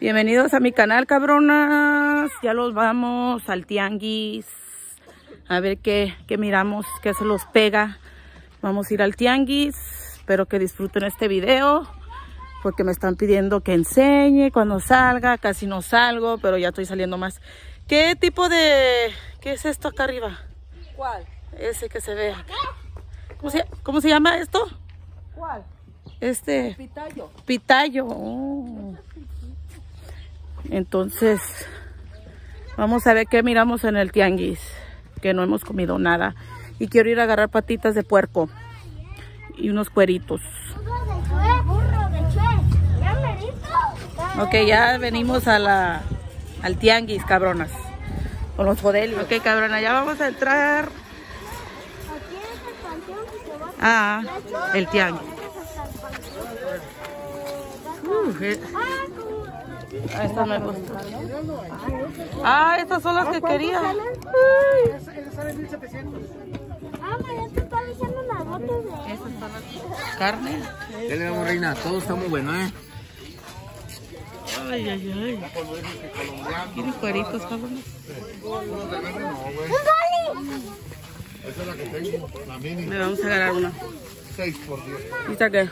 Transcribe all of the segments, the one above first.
Bienvenidos a mi canal, cabronas. Ya los vamos al tianguis. A ver qué miramos, qué se los pega. Vamos a ir al tianguis. Espero que disfruten este video, porque me están pidiendo que enseñe cuando salga. Casi no salgo, pero ya estoy saliendo más. ¿Qué tipo de... qué es esto acá arriba? ¿Cuál? Ese que se ve. ¿Cómo se llama esto? ¿Cuál? Pitayo. Pitayo. Oh. Entonces, vamos a ver qué miramos en el tianguis, que no hemos comido nada. Y quiero ir a agarrar patitas de puerco y unos cueritos. Ok, ya venimos a al tianguis, cabronas, con los fodelios. Ok, cabrona, ya vamos a entrar. El tianguis. Estas me gustan. Estas son las que quería. Sale 1700. Ya te estaba diciendo las botas de... Estas son las carne. ¿Qué le damos, reina? Todo está muy bueno, ¿eh? Ay, ay, ay. ¿Tienes cueritos, cabrones? Esa es la que tengo, la mini. Me vamos a agarrar una. 6 por 10. ¿Viste qué?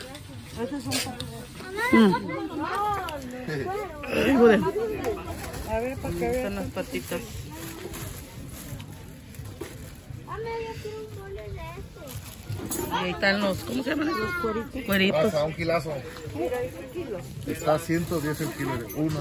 Ay, joder. A ver, para que vean. Están las patitas. Y ahí están los, ¿cómo se llaman esos cueritos? Cueritos. Pasa, un kilazo. Mira, este kilo. Está 110 el kilo de uno.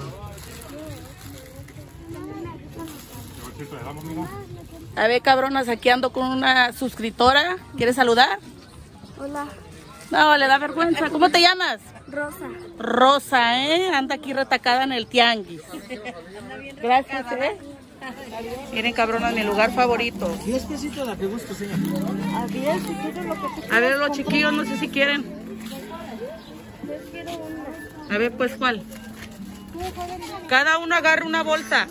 A ver, cabronas, aquí ando con una suscriptora. ¿Quieres saludar? Hola, No, le da vergüenza. ¿Cómo te llamas? Rosa. Rosa, Anda aquí retacada en el tianguis. Gracias, Miren, cabronas, mi lugar favorito. 10 pesitos la que gusto, señor. A 10, si quieres lo que te... A ver, los chiquillos, no sé si quieren. A ver, pues, ¿cuál? Cada uno agarra una bolsa.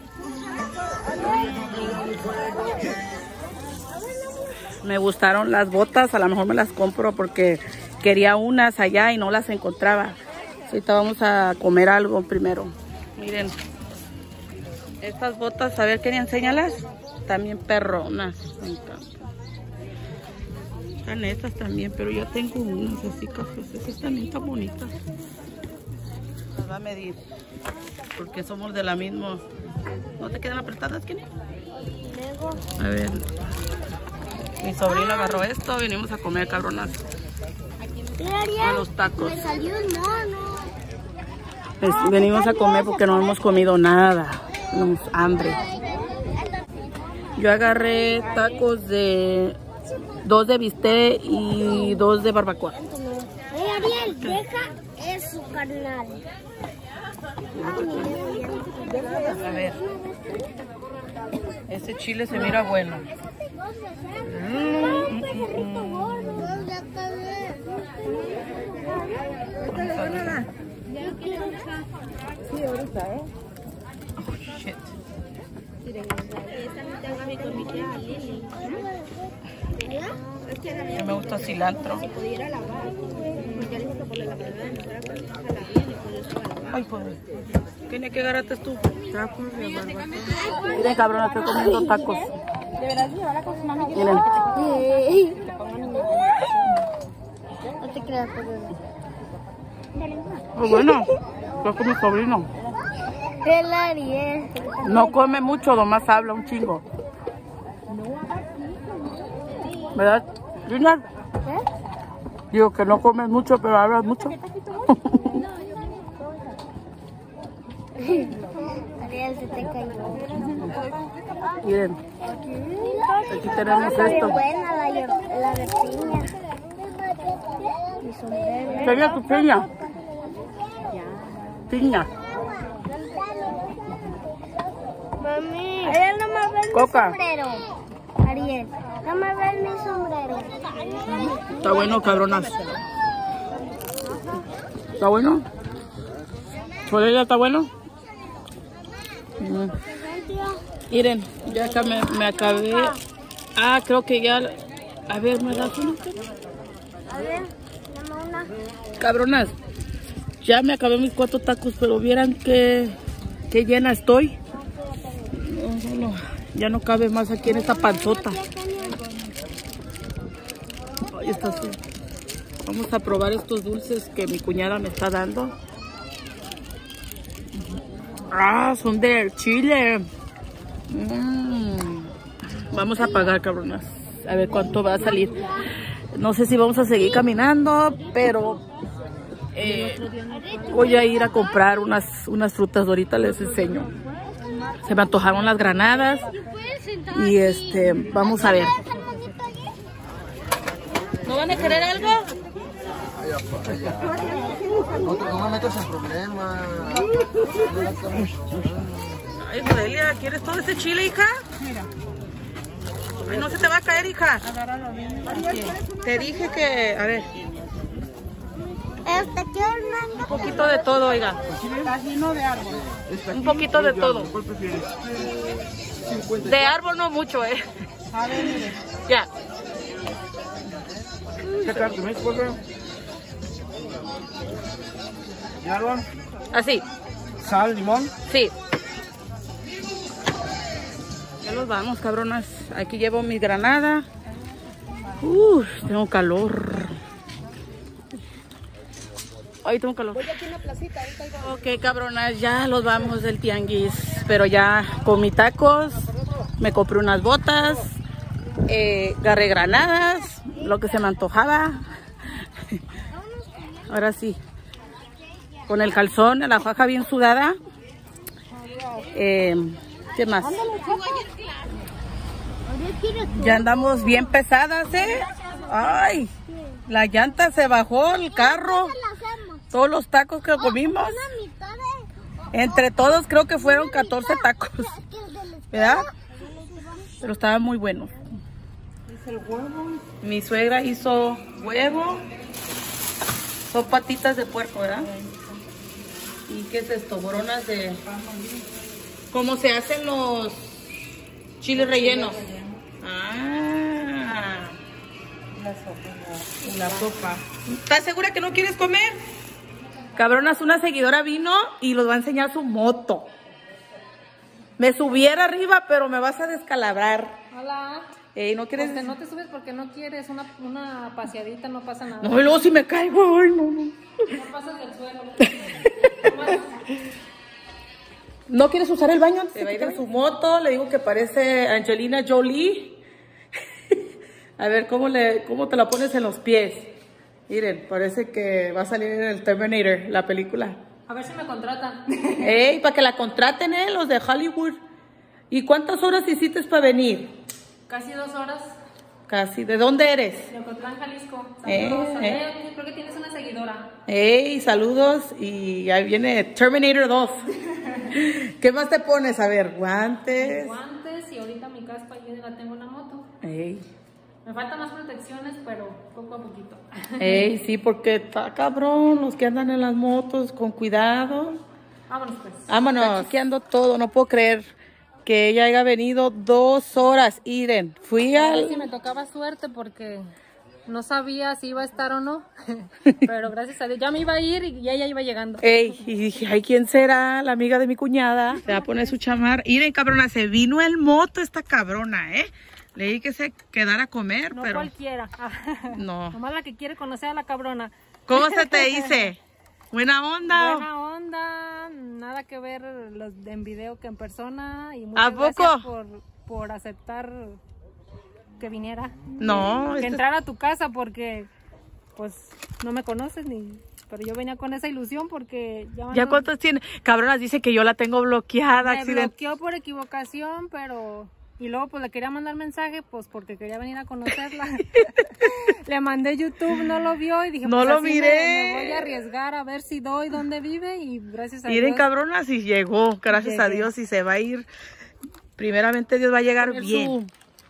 Me gustaron las botas, a lo mejor me las compro porque quería unas allá y no las encontraba. Ahorita vamos a comer algo primero. Miren, estas botas, a ver, quería enseñarlas. También perronas, me encantan. Están estas también, pero yo tengo unas así cafés. Esas también están bonitas. Las va a medir, porque somos de la misma. ¿No te quedan apretadas, Kenny? A ver. Mi sobrino agarró esto, venimos a comer, cabronas. A los tacos. Me salió un mono. Venimos a comer porque no hemos comido nada. Tenemos hambre. Yo agarré tacos de 2 de bistec y 2 de barbacoa. Ariel, deja eso, carnal. A ver. Este chile se mira bueno. Sí, ahorita, Oh, shit. Me gusta cilantro. Ay, joder. ¿Qué agarraste tú? tacos de barbacoa. Miren, cabrón, estoy comiendo tacos. Deberás llevarla con su mami. Miren. No te creas, Muy bueno. Yo con mi sobrino. el Ariel. No come mucho, nomás habla un chingo. ¿Verdad, Junior? Digo que no comes mucho, pero hablas mucho. Ariel, se te cayó. Miren, aquí tenemos Está bien esto. buena la de piña. Mi sombrero. ¿Sería tu piña? Piña. Mami. Ariel, no me ves Coca. mi sombrero. Ariel, no me ves mi sombrero. Está bueno, cabronas. ¿Está bueno? ¿Chodella está bueno? Miren, ya acá me acabé. Creo que ya. A ver, ¿me das una? A ver, dame una. Cabronas, Ya me acabé mis 4 tacos, pero vieran qué llena estoy. No, ya no cabe más aquí en esta panzota. Ahí está así. Vamos a probar estos dulces que mi cuñada me está dando. Ah, son de chile. Vamos a pagar, cabronas. A ver cuánto va a salir. No sé si vamos a seguir caminando, pero voy a ir a comprar unas frutas. Ahorita les enseño. Se me antojaron las granadas. Y vamos a ver. ¿No van a querer algo? No me metas en problemas. Ay, Modelia, ¿quieres todo ese chile, hija? Mira. Ay, no se te va a caer, hija. Te dije que, a ver. Un poquito de todo, oiga. Un poquito de todo. De árbol no mucho, A ver, mire. Ya. ¿Qué tal? ¿Me esposa? ¿Y árbol? Así. ¿Sal, limón? Sí. Ya nos vamos, cabronas. Aquí llevo mi granada. Tengo calor. Ay, tengo calor. Voy aquí en la placita. Ok, cabronas, ya los vamos del tianguis. Pero ya comí tacos. Me compré unas botas. Agarré granadas. Lo que se me antojaba. Ahora sí. Con el calzón, la faja bien sudada. ¿Qué más? Ya andamos bien pesadas, Ay, la llanta se bajó, el carro. Todos los tacos que comimos. Entre todos creo que fueron 14 tacos. ¿Verdad? Pero estaban muy buenos. Mi suegra hizo huevo. Son patitas de puerco, ¿verdad? ¿Y qué es esto? Boronas de... ¿Cómo se hacen los chiles rellenos? Ah. La sopa. ¿Estás segura que no quieres comer? Cabronas, una seguidora vino y los va a enseñar su moto. Me subiera arriba, pero me vas a descalabrar. Hola. ¿No quieres? Pues no te subes porque no quieres. Una paseadita, no pasa nada. No, y luego si me caigo. Ay, no. No pasas del suelo. ¿No quieres usar el baño? Se va a ir en su moto. Le digo que parece Angelina Jolie. A ver, ¿cómo te la pones en los pies? Miren, parece que va a salir en el Terminator, la película. A ver si me contratan. Ey, para que la contraten, los de Hollywood. ¿Y cuántas horas hiciste para venir? Casi 2 horas. Casi. ¿De dónde eres? De Ocotlán, Jalisco. Saludos. Creo que tienes una seguidora. Ey, saludos. Y ahí viene Terminator 2. ¿Qué más te pones? A ver, guantes. Guantes y ahorita mi caspa ya la tengo en la moto. Ey. Me faltan más protecciones, pero poco a poquito. Ey, sí, porque está cabrón los que andan en las motos, con cuidado. Vámonos pues. Vámonos. Aquí ando todo, no puedo creer que ella haya venido 2 horas. Iren, fui A ver al... si me tocaba suerte porque no sabía si iba a estar o no. Pero gracias a Dios, ya me iba a ir y ella iba llegando. Ey, y dije, ay, ¿quién será? La amiga de mi cuñada. Se va a poner su chamar. Iren, cabrona, se vino el moto esta cabrona, Le dije que se quedara a comer, No pero... cualquiera. No. Nomás la que quiere conocer a la cabrona. ¿Cómo se te dice? ¿Buena onda? Buena onda, nada que ver en video que en persona. Y ¿A muchas poco? gracias por aceptar que viniera. No. Que entrara a tu casa porque pues no me conoces ni... Pero yo venía con esa ilusión porque... ¿Ya cuántos tiene? Cabronas, dice que yo la tengo bloqueada. Me bloqueó por equivocación, pero... Y luego pues le quería mandar mensaje pues porque quería venir a conocerla. Le mandé YouTube, no lo vio y dije no pues lo así miré. me voy a arriesgar a ver si doy dónde vive y gracias a Miren, Dios. cabronas, y llegó, gracias a Dios, y se va a ir. Primeramente Dios va a llegar bien.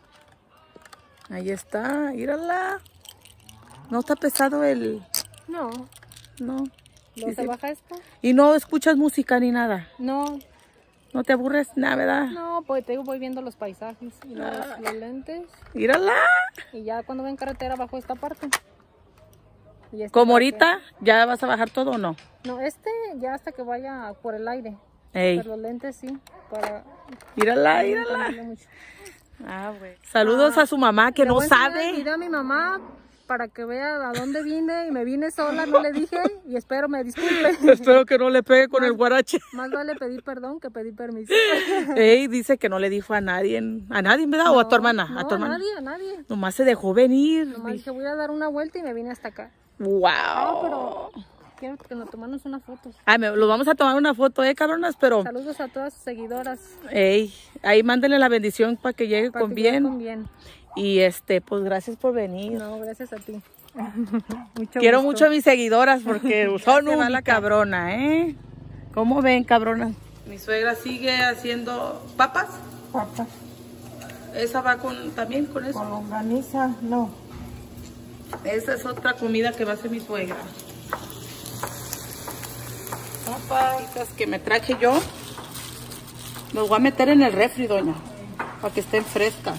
Ahí está, mírala. No está pesado el... No. No. ¿No se baja esto? Y no escuchas música ni nada. No. ¿No te aburres nada, verdad? No, pues te digo, voy viendo los paisajes y los lentes. Mírala. Y ya cuando voy en carretera bajo esta parte. Y este ¿Como para ahorita? ¿Ya vas a bajar todo o no? No, ya hasta que vaya por el aire. Ey. Pero los lentes sí, para... Mírala, no mírala. confundirme mucho. Ah, güey. Saludos a su mamá que Le no voy a enseñar el sabe. video a mi mamá para que vea a dónde vine y me vine sola, no le dije y espero me disculpe. Espero que no le pegue con el guarache. Más vale pedir perdón que pedir permiso. Ey, dice que no le dijo a nadie, ¿verdad? ¿O a tu hermana? No, a tu hermana. a nadie. Nomás se dejó venir. Nomás dije, voy a dar una vuelta y me vine hasta acá. Wow. No, pero quiero que nos tomamos una foto. Ay, los vamos a tomar una foto, cabronas, pero... Saludos a todas sus seguidoras. Ey, ahí mándenle la bendición para que llegue Para con que llegue bien. con bien. Y pues gracias por venir. No, gracias a ti. Quiero gusto. mucho a mis seguidoras porque son una cabrona, ¿eh? ¿Cómo ven, cabrona? Mi suegra sigue haciendo papas. Papas. ¿Esa va también con eso? Con longaniza, no. Esa es otra comida que va a hacer mi suegra. Papas que me traje yo. Los voy a meter en el refri, doña, para que estén frescas.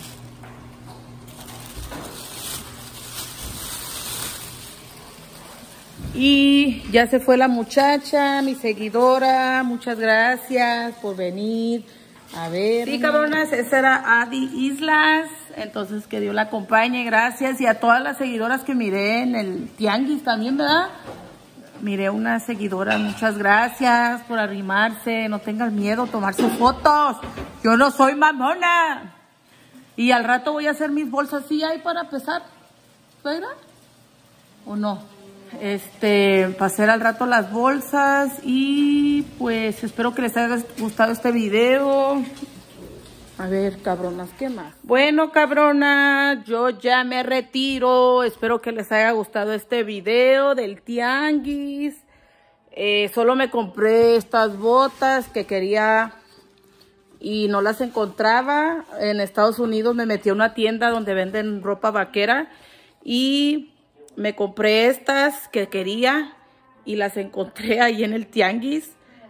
Y ya se fue la muchacha, mi seguidora. Muchas gracias por venir a ver. Sí, cabronas, esa era Adi Islas. Entonces, que Dios la acompañe, gracias. Y a todas las seguidoras que miré en el tianguis también, ¿verdad? Miré una seguidora, muchas gracias por arrimarse. No tengan miedo, tomarse fotos. Yo no soy mamona. Y al rato voy a hacer mis bolsas. ¿Sí hay para pesar, suegra? ¿O no? Para hacer al rato las bolsas. Y pues espero que les haya gustado este video. A ver, cabronas, ¿qué más? Bueno, cabronas, yo ya me retiro. Espero que les haya gustado este video del tianguis. Solo me compré estas botas que quería y no las encontraba. En Estados Unidos me metí a una tienda donde venden ropa vaquera y me compré estas que quería y las encontré ahí en el tianguis.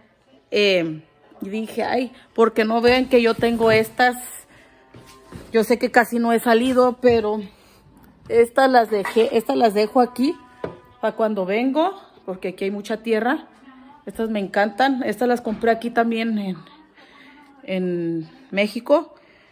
Y dije, ay, porque no ven que yo tengo estas. Yo sé que casi no he salido, pero estas las dejo aquí para cuando vengo, porque aquí hay mucha tierra. Estas me encantan. Estas las compré aquí también en México.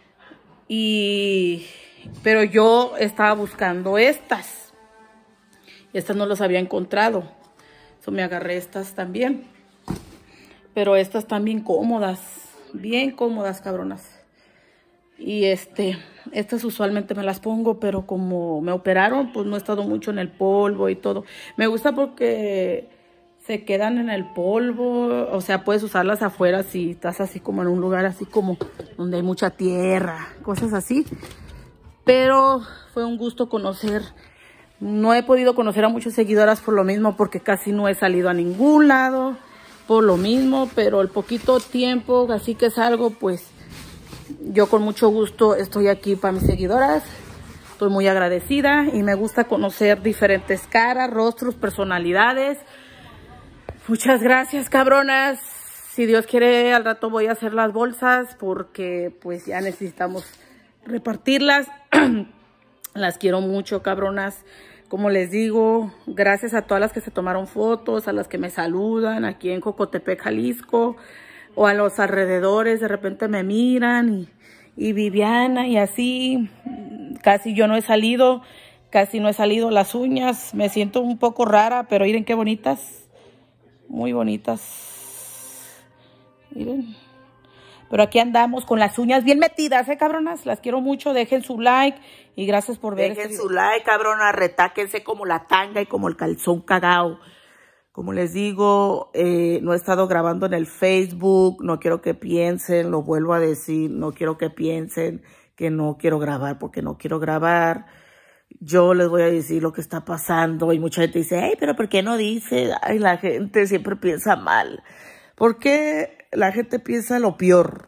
Pero yo estaba buscando estas. Estas no las había encontrado. So me agarré estas también. Pero estas están bien cómodas, cabronas. Y estas usualmente me las pongo, pero como me operaron, pues no he estado mucho en el polvo y todo. Me gusta porque se quedan en el polvo, o sea, puedes usarlas afuera si estás así como en un lugar así como donde hay mucha tierra, cosas así. Pero fue un gusto conocer. No he podido conocer a muchas seguidoras por lo mismo, porque casi no he salido a ningún lado. Por lo mismo, pero el poquito tiempo, así que salgo, pues yo con mucho gusto estoy aquí para mis seguidoras. Estoy muy agradecida y me gusta conocer diferentes caras, rostros, personalidades. Muchas gracias, cabronas. Si Dios quiere, al rato voy a hacer las bolsas porque pues ya necesitamos repartirlas. Las quiero mucho, cabronas. Como les digo, gracias a todas las que se tomaron fotos, a las que me saludan aquí en Jocotepec, Jalisco, o a los alrededores, de repente me miran, y Viviana, y así. Casi no he salido las uñas, me siento un poco rara, pero miren qué bonitas, muy bonitas, miren. Pero aquí andamos con las uñas bien metidas, cabronas. Las quiero mucho. Dejen su like y gracias por ver. Dejen su like, cabronas. Retáquense como la tanga y como el calzón cagao. Como les digo, no he estado grabando en el Facebook. No quiero que piensen, lo vuelvo a decir, no quiero que piensen que no quiero grabar porque no quiero grabar. Yo les voy a decir lo que está pasando y mucha gente dice, ay, pero ¿por qué no dice? Ay, la gente siempre piensa mal. ¿Por qué la gente piensa lo peor?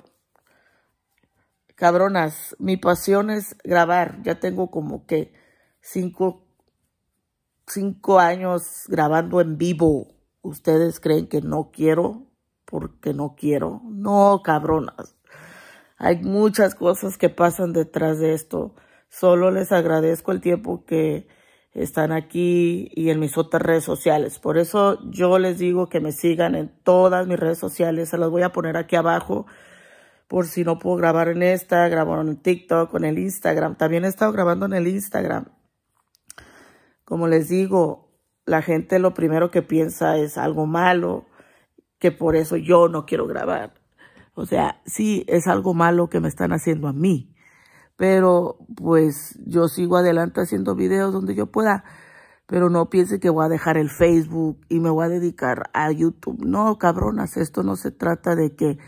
Cabronas, mi pasión es grabar. Ya tengo como que 5 años grabando en vivo. ¿Ustedes creen que no quiero? Porque no quiero. No, cabronas. Hay muchas cosas que pasan detrás de esto. Solo les agradezco el tiempo que están aquí y en mis otras redes sociales. Por eso yo les digo que me sigan en todas mis redes sociales. Se las voy a poner aquí abajo. Por si no puedo grabar en esta, grabo en TikTok, en el Instagram. También he estado grabando en el Instagram. Como les digo, la gente lo primero que piensa es algo malo, que por eso yo no quiero grabar. O sea, sí, es algo malo que me están haciendo a mí. Pero, pues, yo sigo adelante haciendo videos donde yo pueda. Pero no piensen que voy a dejar el Facebook y me voy a dedicar a YouTube. No, cabronas, esto no se trata de que...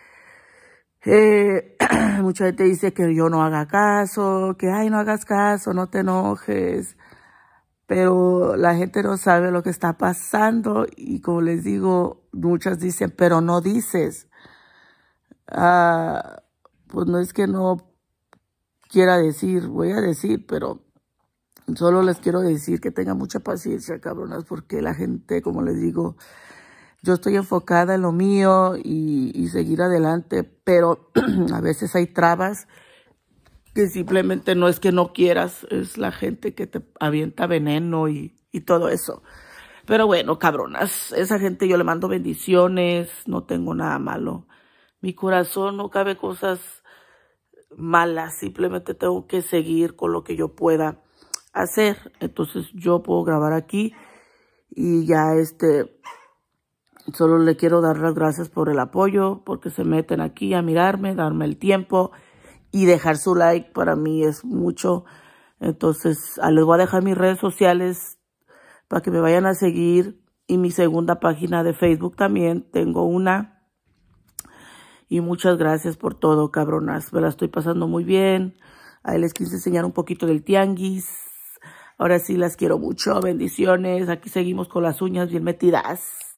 mucha gente dice que yo no haga caso, que, ay, no hagas caso, no te enojes. Pero la gente no sabe lo que está pasando. Y como les digo, muchas dicen, pero no dices. Pues no es que no quiera decir, voy a decir, pero solo les quiero decir que tengan mucha paciencia, cabronas, porque la gente, como les digo, yo estoy enfocada en lo mío y seguir adelante, pero a veces hay trabas que simplemente no es que no quieras, es la gente que te avienta veneno y todo eso. Pero bueno, cabronas, esa gente yo le mando bendiciones, no tengo nada malo. Mi corazón no cabe cosas malas, simplemente tengo que seguir con lo que yo pueda hacer. Entonces yo puedo grabar aquí y ya solo le quiero dar las gracias por el apoyo, porque se meten aquí a mirarme, darme el tiempo y dejar su like. Para mí es mucho. Entonces les voy a dejar mis redes sociales para que me vayan a seguir, y mi segunda página de Facebook también tengo una. Y muchas gracias por todo, cabronas. Me la estoy pasando muy bien. Ahí les quise enseñar un poquito del tianguis. Ahora sí las quiero mucho. Bendiciones. Aquí seguimos con las uñas bien metidas.